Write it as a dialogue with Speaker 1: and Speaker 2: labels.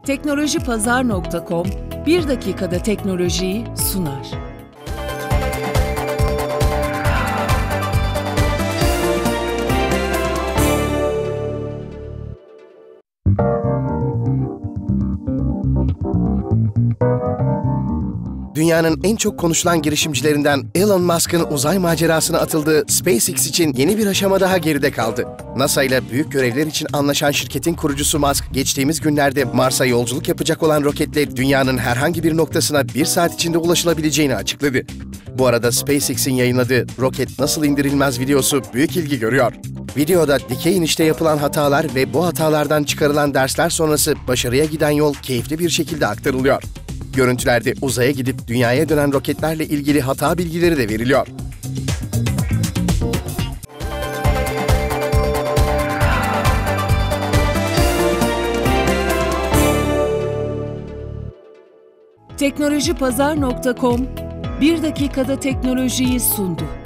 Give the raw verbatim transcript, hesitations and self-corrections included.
Speaker 1: teknolojipazar nokta com bir dakikada teknolojiyi sunar.
Speaker 2: Dünyanın en çok konuşulan girişimcilerinden Elon Musk'ın uzay macerasına atıldığı SpaceX için yeni bir aşama daha geride kaldı. NASA ile büyük görevler için anlaşan şirketin kurucusu Musk, geçtiğimiz günlerde Mars'a yolculuk yapacak olan roketle dünyanın herhangi bir noktasına bir saat içinde ulaşılabileceğini açıkladı. Bu arada SpaceX'in yayınladığı "Roket Nasıl İndirilmez" videosu büyük ilgi görüyor. Videoda dikey inişte yapılan hatalar ve bu hatalardan çıkarılan dersler sonrası başarıya giden yol keyifli bir şekilde aktarılıyor. Görüntülerde uzaya gidip dünyaya dönen roketlerle ilgili hata bilgileri de veriliyor.
Speaker 1: teknolojipazar nokta com bir dakikada teknolojiyi sundu.